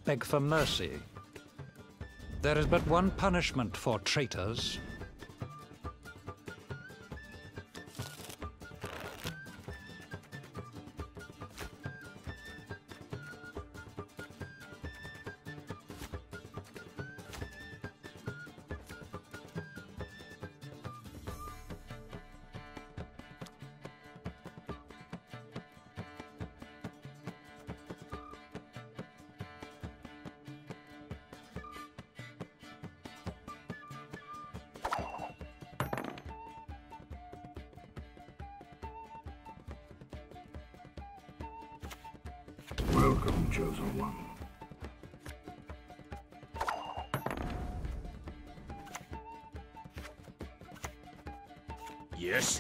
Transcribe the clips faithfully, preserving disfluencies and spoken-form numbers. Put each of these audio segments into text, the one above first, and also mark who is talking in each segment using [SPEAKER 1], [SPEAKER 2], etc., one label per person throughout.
[SPEAKER 1] beg for mercy. There is but one punishment for traitors.
[SPEAKER 2] Welcome, chosen one.
[SPEAKER 3] Yes.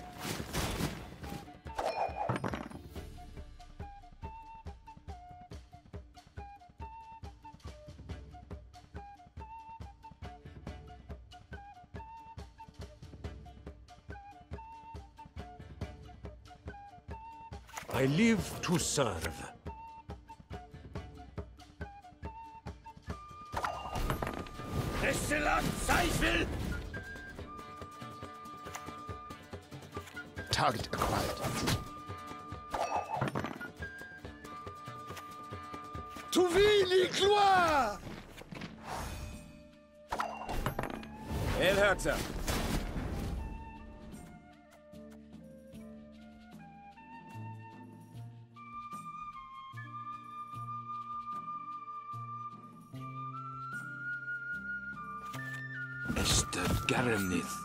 [SPEAKER 4] I live to serve.
[SPEAKER 3] Zeichen!
[SPEAKER 5] Target acquired.
[SPEAKER 3] Tu wenig gloire! El Herzer.
[SPEAKER 4] Esther Garanith.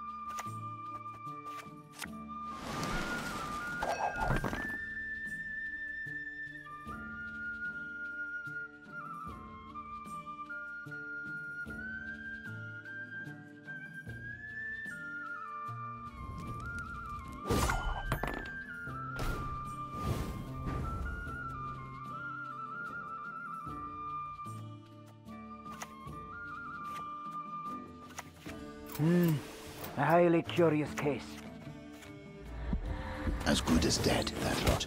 [SPEAKER 6] Hmm. A highly curious case.
[SPEAKER 5] As good as dead, that lot.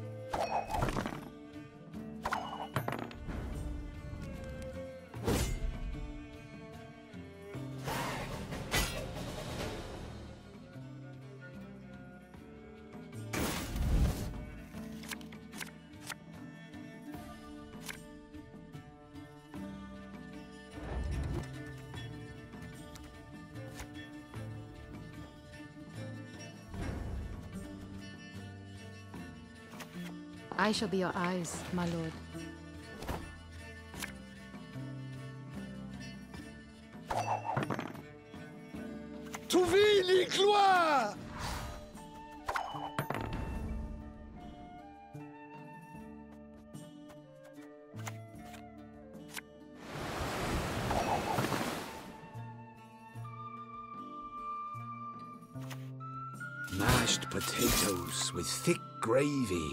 [SPEAKER 7] I shall be your eyes, my lord.
[SPEAKER 3] Tu wenig gloire!
[SPEAKER 4] Mashed potatoes with thick gravy.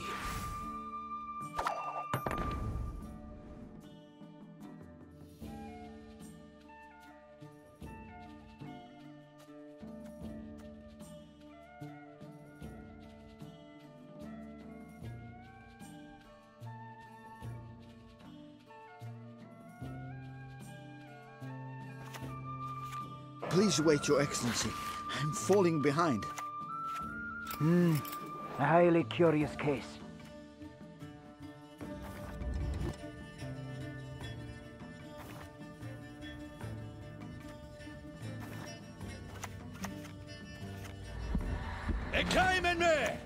[SPEAKER 5] Please wait, Your Excellency. I'm falling behind.
[SPEAKER 6] Hmm. A highly curious case.
[SPEAKER 3] Er keimen me!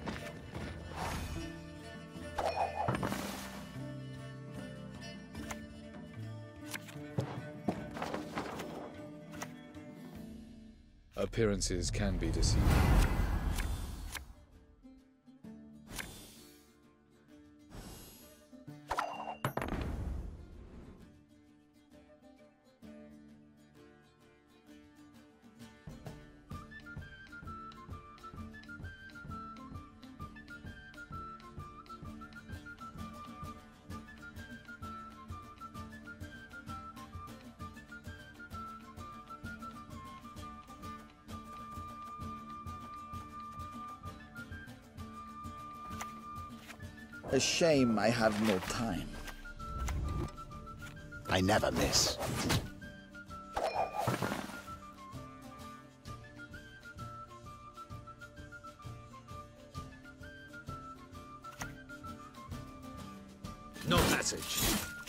[SPEAKER 8] Appearances can be deceiving.
[SPEAKER 5] A shame I have no time.
[SPEAKER 2] I never miss.
[SPEAKER 4] No passage.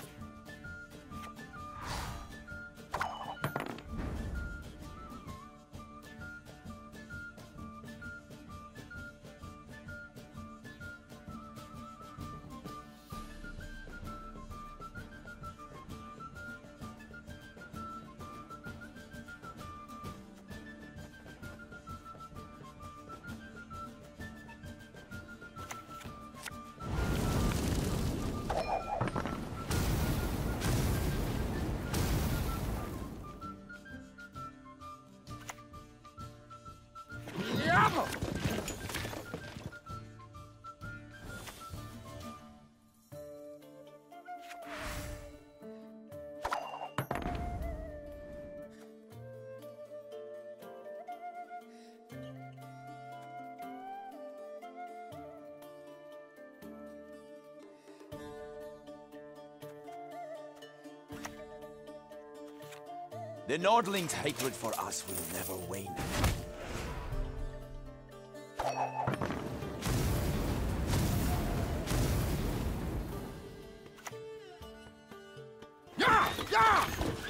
[SPEAKER 2] The Nordling's hatred for us will never wane.
[SPEAKER 3] Yeah! Yeah!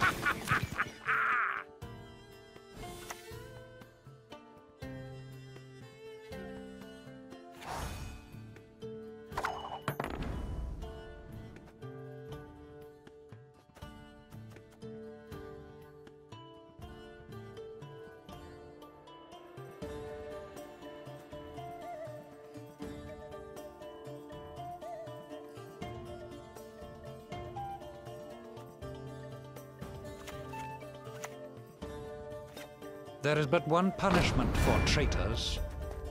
[SPEAKER 1] There is but one punishment for traitors.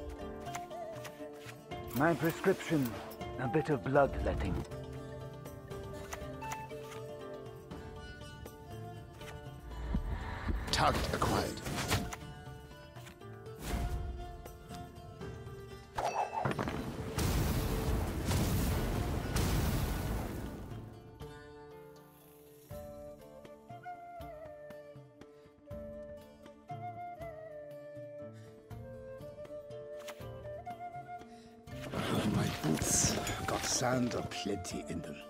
[SPEAKER 6] My prescription, a bit of bloodletting.
[SPEAKER 2] Target acquired.
[SPEAKER 3] My boots got sand aplenty in them.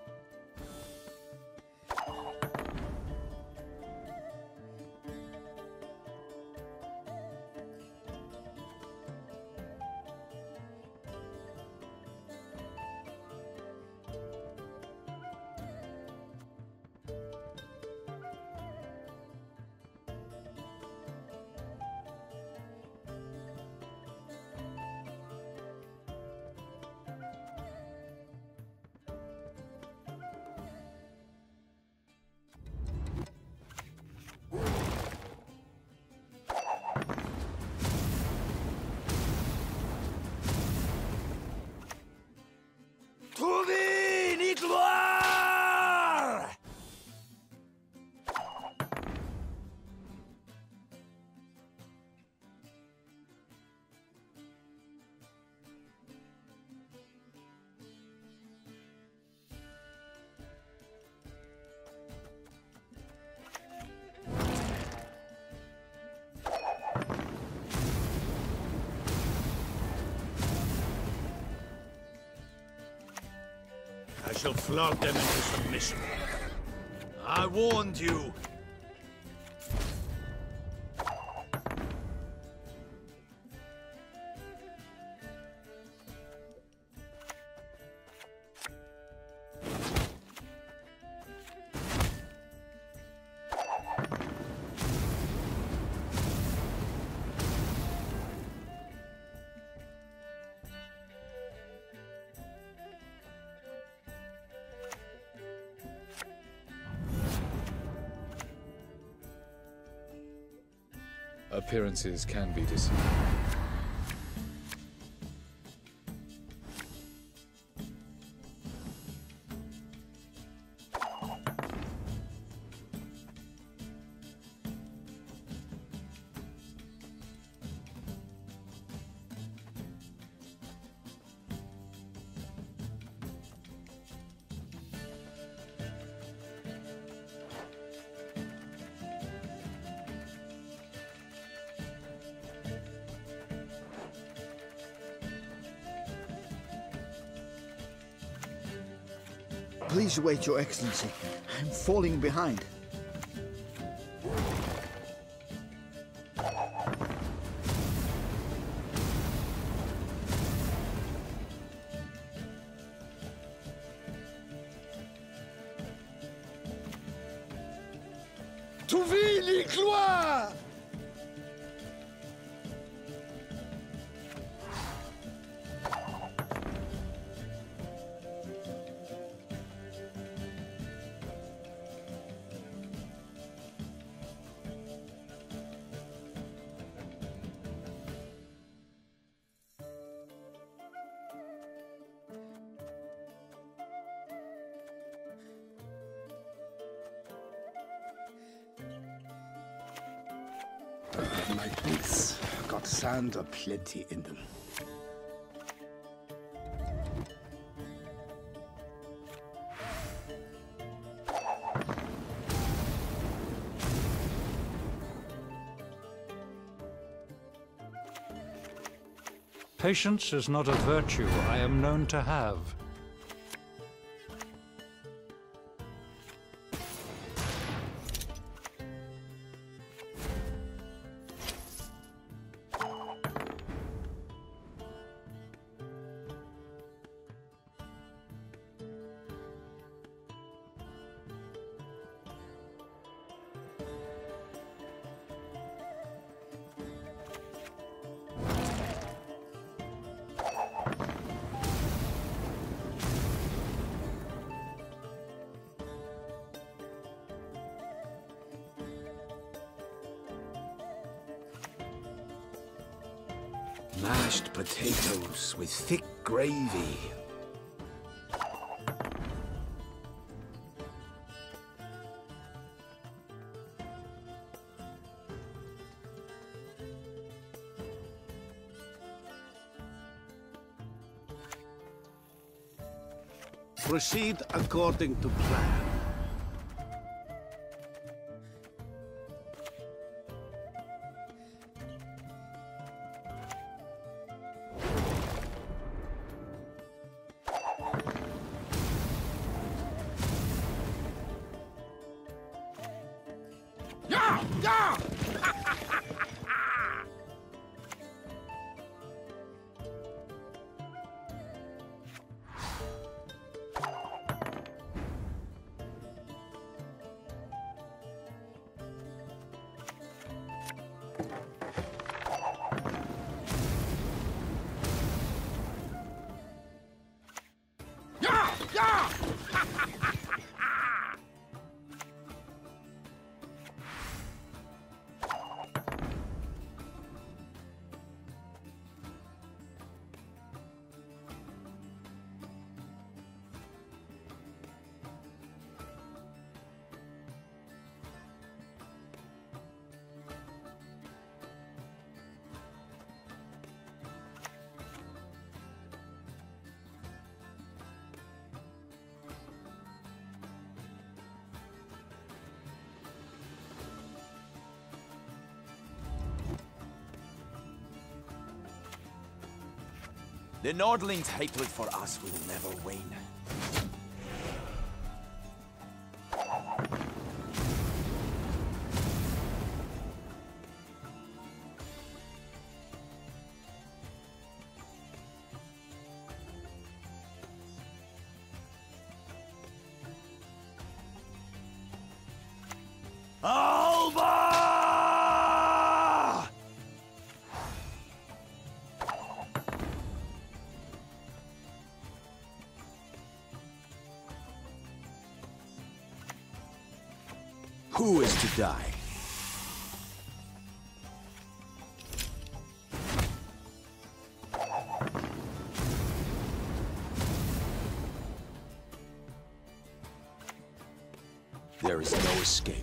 [SPEAKER 4] I shall flog them into submission. I warned you.
[SPEAKER 8] Appearances can be deceiving.
[SPEAKER 5] Please wait, Your Excellency. I'm falling behind.
[SPEAKER 3] To Vili gloire! My boots got sand aplenty in them.
[SPEAKER 1] Patience is not a virtue I am known to have.
[SPEAKER 3] Mashed potatoes with thick gravy.
[SPEAKER 4] Proceed according to plan.
[SPEAKER 3] Yeah! Yeah! Yeah! Yeah!
[SPEAKER 2] The Nordlings' hatred for us will never wane. Alba! Who is to die? There is no escape.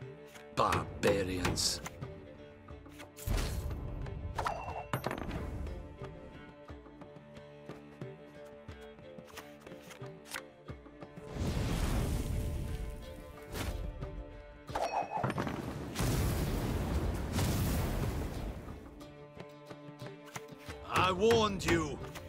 [SPEAKER 3] Barbarians.
[SPEAKER 4] I warned you.